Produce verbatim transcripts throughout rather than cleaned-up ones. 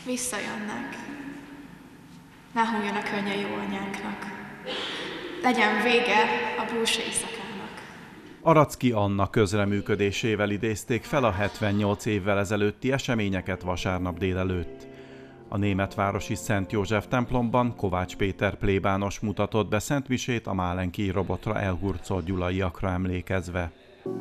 visszajönnek. Ne hulljon a könnye jó anyánknak. Legyen vége a bús éjszakának. Aracki Anna közreműködésével idézték fel a hetvennyolc évvel ezelőtti eseményeket vasárnap délelőtt. A németvárosi Szent József templomban Kovács Péter plébános mutatott be szentmisét a Málenki robotra elhurcolt gyulaiakra emlékezve.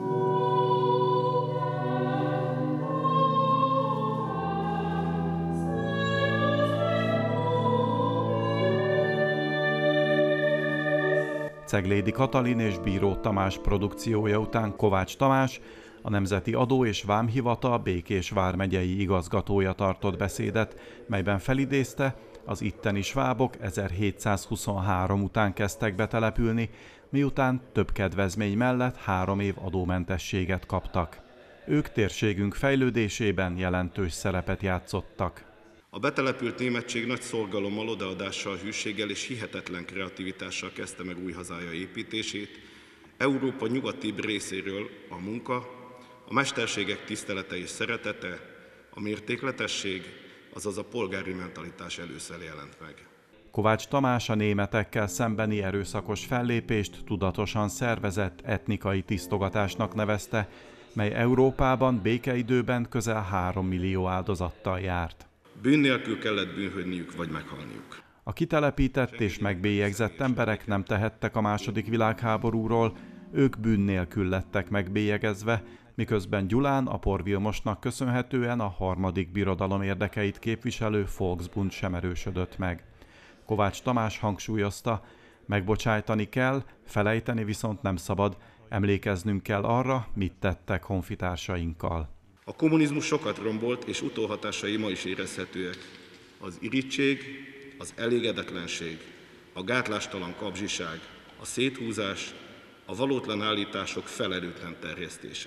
Ceglédi Katalin és Bíró Tamás produkciója után Kovács Tamás, a Nemzeti Adó- és Vámhivatal Békés vármegyei igazgatója tartott beszédet, melyben felidézte, az itteni svábok ezerhétszázhuszonhárom után kezdtek betelepülni, miután több kedvezmény mellett három év adómentességet kaptak. Ők térségünk fejlődésében jelentős szerepet játszottak. A betelepült németség nagy szorgalommal, odaadással, hűséggel és hihetetlen kreativitással kezdte meg új hazája építését. Európa nyugatibb részéről a munka, a mesterségek tisztelete és szeretete, a mértékletesség, azaz a polgári mentalitás először jelent meg. Kovács Tamás a németekkel szembeni erőszakos fellépést tudatosan szervezett etnikai tisztogatásnak nevezte, mely Európában békeidőben közel három millió áldozattal járt. Bűn nélkül kellett bűnhődniük vagy meghalniuk. A kitelepített és megbélyegzett emberek nem tehettek a második világháborúról, ők bűn nélkül lettek megbélyegezve, miközben Gyulán a Porvilmosnak köszönhetően a harmadik birodalom érdekeit képviselő Volksbund sem erősödött meg. Kovács Tamás hangsúlyozta, megbocsájtani kell, felejteni viszont nem szabad, emlékeznünk kell arra, mit tettek honfitársainkkal. A kommunizmus sokat rombolt, és utóhatásai ma is érezhetőek. Az irigység, az elégedetlenség, a gátlástalan kapzsiság, a széthúzás, a valótlan állítások felelőtlen terjesztése.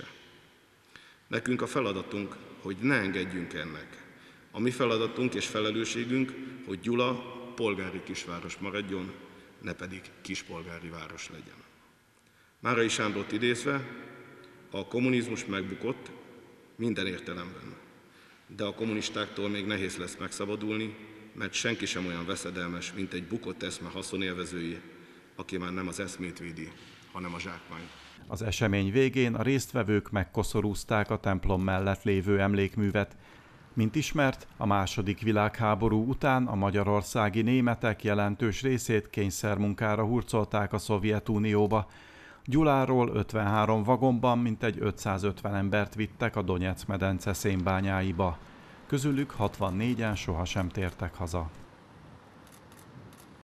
Nekünk a feladatunk, hogy ne engedjünk ennek. A mi feladatunk és felelősségünk, hogy Gyula polgári kisváros maradjon, ne pedig kispolgári város legyen. Márai Sándort idézve, a kommunizmus megbukott minden értelemben, de a kommunistáktól még nehéz lesz megszabadulni, mert senki sem olyan veszedelmes, mint egy bukott eszme haszonélvezői, aki már nem az eszmét védi, hanem a zsákmányt. Az esemény végén a résztvevők megkoszorúzták a templom mellett lévő emlékművet. Mint ismert, a második világháború után a magyarországi németek jelentős részét kényszermunkára hurcolták a Szovjetunióba. Gyuláról ötvenhárom vagonban mintegy ötszázötven embert vittek a Donyeck-medence szénbányáiba. Közülük hatvannégyen sohasem tértek haza.